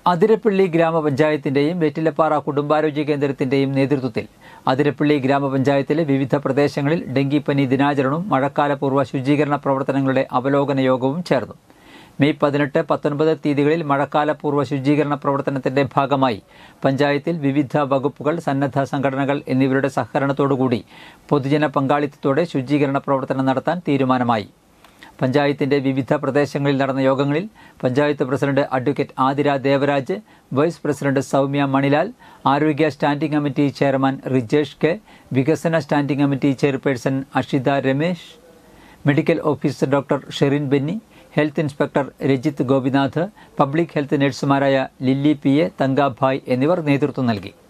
അതിരപ്പള്ളി ഗ്രാമപഞ്ചായത്തിന്റെയും വെറ്റിലപ്പാറ കുടുംബാരോഗ്യ കേന്ദ്രത്തിന്റെയും നേതൃത്വത്തിൽ അതിരപ്പള്ളി ഗ്രാമപഞ്ചായത്തിലെ വിവിധ പ്രദേശങ്ങളിൽ ഡെങ്കിപ്പനി ദിനാചരണവും മഴക്കാലപൂർവ്വ ശുചീകരണ പ്രവർത്തനങ്ങളുടെ അവലോകന യോഗവും ചേർന്നു. മെയ് 18, 19 തീയതികളിൽ മഴക്കാലപൂർവ്വ ശുചീകരണ പ്രവർത്തനത്തിന്റെ ഭാഗമായി പഞ്ചായത്തിൽ വിവിധ വകുപ്പുകൾ, സന്നദ്ധ സംഘടനകൾ എന്നിവരുടെ സഹകരണത്തോടുകൂടി പൊതുജന പങ്കാളിത്തത്തോടെ ശുചീകരണ പ്രവർത്തനം നടത്താൻ തീരുമാനമായി. പഞ്ചായത്തിന്റെ വിവിധ പ്രദേശങ്ങളിൽ നടന്ന യോഗങ്ങളിൽ panchayat president advocate Athira Devaraj, vice president Soumya Manilal, ആരോഗ്യ standing committee chairman Rijesh K, വികസന standing committee chairperson Ashitha Ramesh, medical officer doctor Sherin Benny, health inspector Rajith Gopinath, public health നഴ്സുമാരായ ലില്ലി പി എ, തങ്കാഭായ് എന്നിവർ നേതൃത്വം നൽകി.